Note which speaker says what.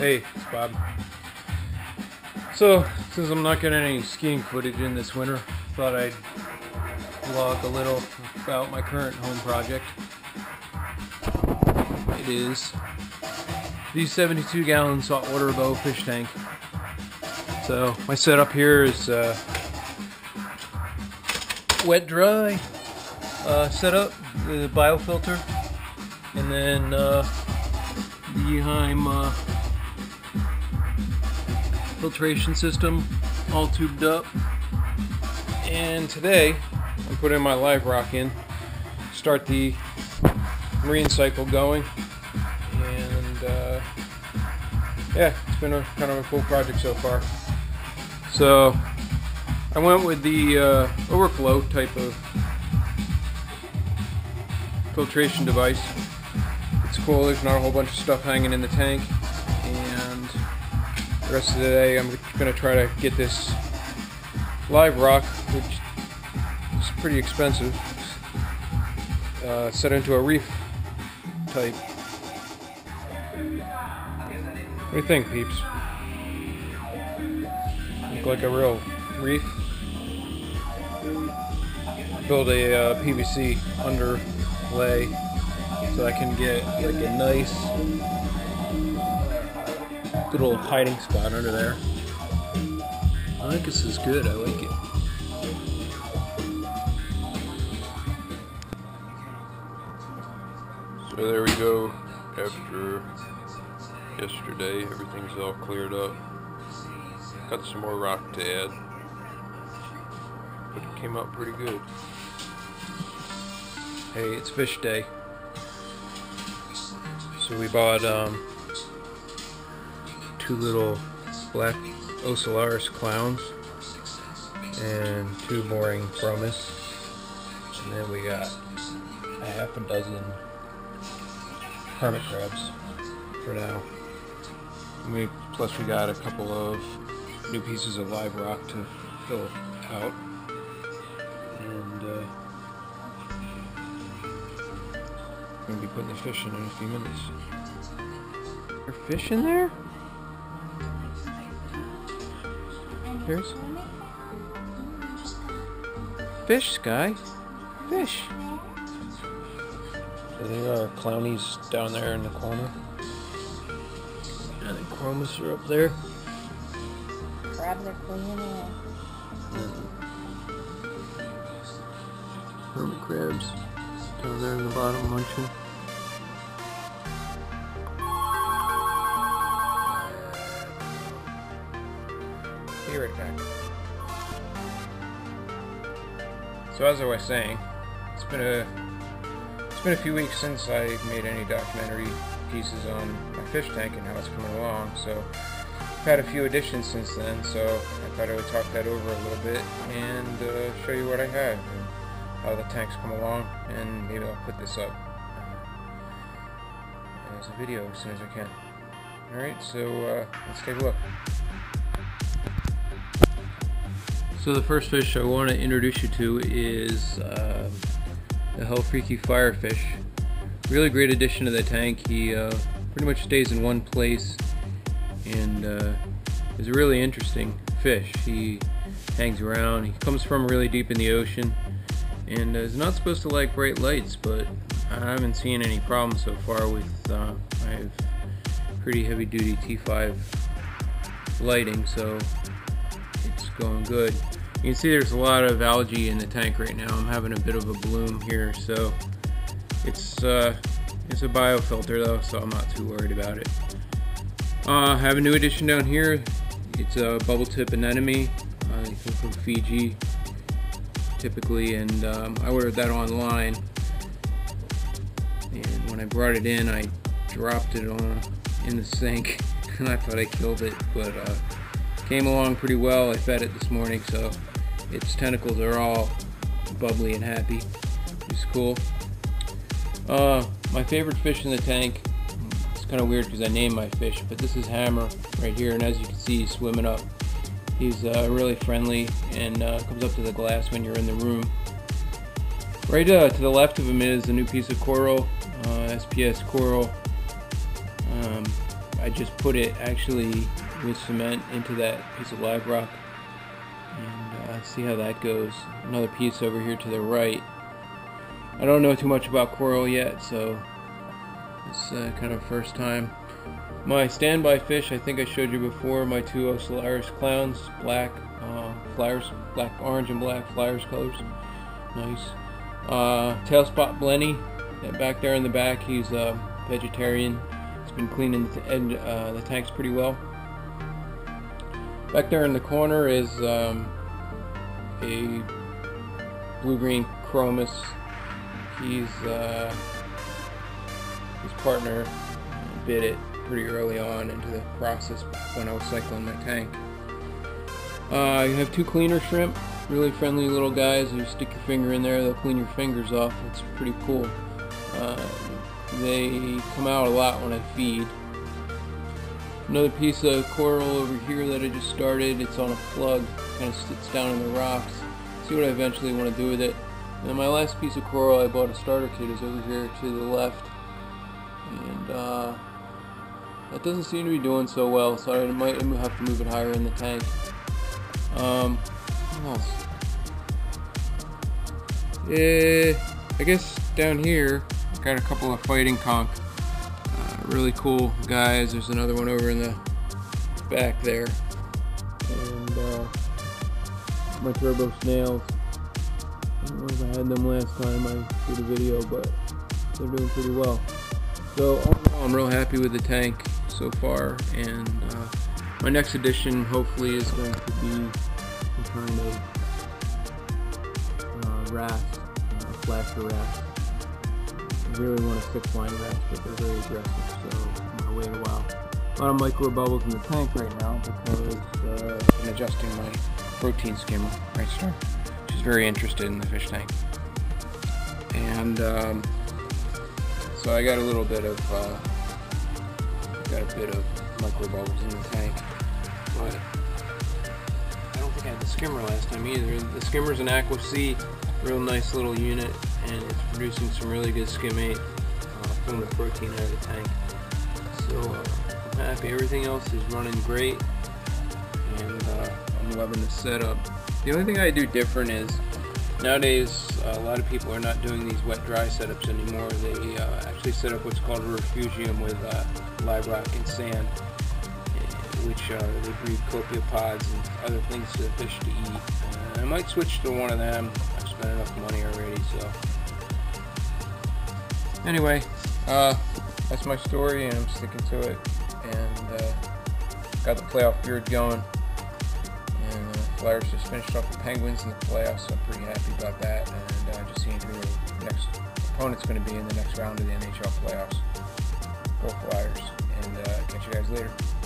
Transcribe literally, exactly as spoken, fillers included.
Speaker 1: Hey, it's Bob. So, since I'm not getting any skiing footage in this winter, thought I'd vlog a little about my current home project. It is the seventy-two gallon saltwater bow fish tank. So, my setup here is uh, wet dry uh, setup with a biofilter, and then uh, the Heim uh, filtration system all tubed up. And today I'm putting my live rock in, start the marine cycle going, and uh, yeah, it's been a kind of a cool project so far. So I went with the uh, overflow type of filtration device. It's cool, there's not a whole bunch of stuff hanging in the tank, and the rest of the day I'm going to try to get this live rock, which is pretty expensive, uh, set into a Reef type. What do you think, peeps? Look like a real Reef? Build a uh, P V C underlay so I can get like a nice little hiding spot under there. I think this is good. I like it. So there we go. After yesterday, everything's all cleared up. Got some more rock to add, but it came out pretty good. Hey, it's fish day. So we bought um, two little black Ocellaris clowns and two mooring chromis, and then we got a half a dozen hermit crabs for now. And we plus we got a couple of new pieces of live rock to fill out, and uh, I'm gonna be putting the fish in in a few minutes. Are fish in there? There's fish, Sky. Fish. So there are clownies down there in the corner. And the chromis are up there.
Speaker 2: Crabs are cleaning it.
Speaker 1: Hermit crabs down there in the bottom munching. Be right back. So as I was saying, it's been a it's been a few weeks since I made any documentary pieces on my fish tank and how it's coming along. So I've had a few additions since then, so I thought I would talk that over a little bit and uh, show you what I have and how the tank's come along, and maybe I'll put this up uh, as a video as soon as I can. Alright, so uh, let's take a look. So the first fish I want to introduce you to is uh, the Hell Freaky Firefish. Really great addition to the tank. He uh, pretty much stays in one place and uh, is a really interesting fish. He hangs around. He comes from really deep in the ocean and is not supposed to like bright lights, but I haven't seen any problems so far with uh, I have pretty heavy duty T five lighting, so it's going good. You can see there's a lot of algae in the tank right now. I'm having a bit of a bloom here, so it's uh, it's a biofilter though, so I'm not too worried about it. Uh, I have a new addition down here. It's a bubble tip anemone. Uh, they come from Fiji typically, and um, I ordered that online. And when I brought it in, I dropped it on in the sink, and I thought I killed it, but uh, came along pretty well. I fed it this morning, so its tentacles are all bubbly and happy, which is cool. Uh, my favorite fish in the tank, it's kind of weird because I named my fish, but this is Hammer right here, and as you can see, he's swimming up. He's uh, really friendly and uh, comes up to the glass when you're in the room. Right uh, to the left of him is a new piece of coral, uh, S P S coral. Um, I just put it actually with cement into that piece of live rock, and uh, see how that goes. Another piece over here to the right. I don't know too much about coral yet, so it's uh, kind of first time. My standby fish, I think I showed you before, my two Ocellaris clowns, black uh, flowers, black, orange and black flowers colors, nice. Uh, tail spot blenny, that back there in the back, he's uh, vegetarian. He's been cleaning the, end, uh, the tanks pretty well. Back there in the corner is um, a blue-green chromis. He's uh, his partner bit it pretty early on into the process when I was cycling my tank. Uh, you have two cleaner shrimp, really friendly little guys. You stick your finger in there, they'll clean your fingers off. It's pretty cool. Uh, they come out a lot when I feed. Another piece of coral over here that I just started. It's on a plug, kind of sits down in the rocks. See what I eventually want to do with it. And my last piece of coral I bought a starter kit is over here to the left, and uh, that doesn't seem to be doing so well, so I might have to move it higher in the tank. Um, what else? Yeah, I guess down here got a couple of fighting conch. Uh, really cool guys. There's another one over in the back there, and uh, my turbo snails. I don't know if I had them last time I did a video, but they're doing pretty well. So all in all, I'm real happy with the tank so far, and uh, my next edition hopefully is going to be some kind of uh, wrasse, uh, flasher wrasse. I really want a six line wrasse, but they're very aggressive, so I'm going to wait a while. A lot of micro bubbles in the tank right now because uh, I'm adjusting my protein skimmer, right, Star? She's very interested in the fish tank, and um, so I got a little bit of uh, got a bit of micro bubbles in the tank, but I don't think I had the skimmer last time either. The skimmer's an Aqua C, real nice little unit, and it's producing some really good skimmate, uh, pulling the protein out of the tank. So uh, I'm happy. Everything else is running great, and uh, I'm loving the setup. The only thing I do different is nowadays uh, a lot of people are not doing these wet dry setups anymore. They uh, actually set up what's called a refugium with uh, live rock and sand, which uh, they breed copepods and other things for the fish to eat. Uh, I might switch to one of them. I've spent enough money already, so anyway, uh, that's my story, and I'm sticking to it, and uh, got the playoff beard going. And uh, Flyers just finished off the Penguins in the playoffs, so I'm pretty happy about that, and uh, just seeing who the next opponent's going to be in the next round of the N H L playoffs. Go Flyers, and uh, catch you guys later.